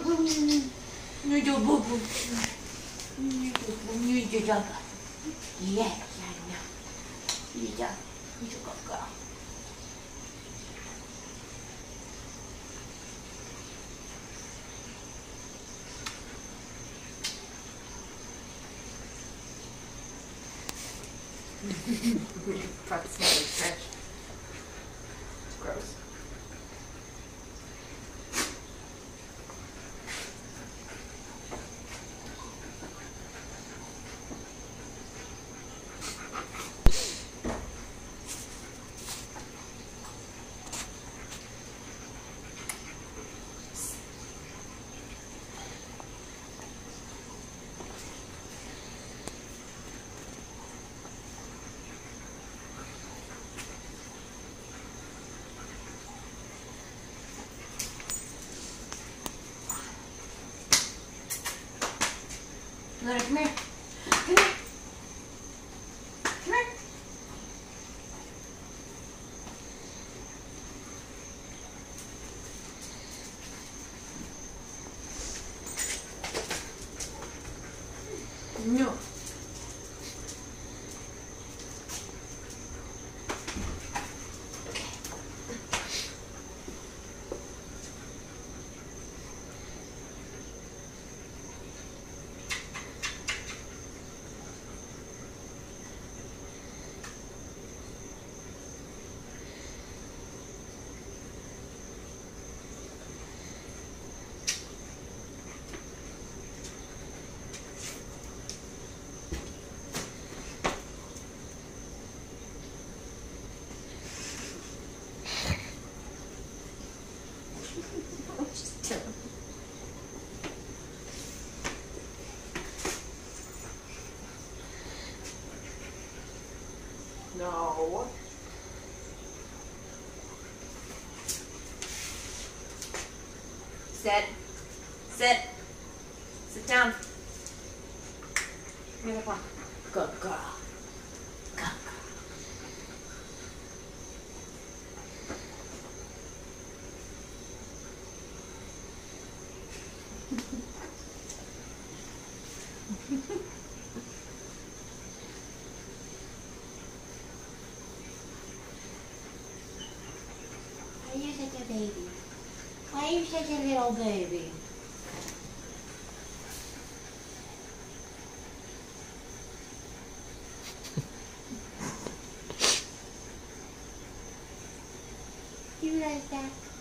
Probably smell like trash. It's gross. Luna, come here. Come here. Come here. No. No. Sit. Sit. Sit down. Come here, come on. Good girl. Good girl. Why are you such a baby? Why are you such a little baby? You like that?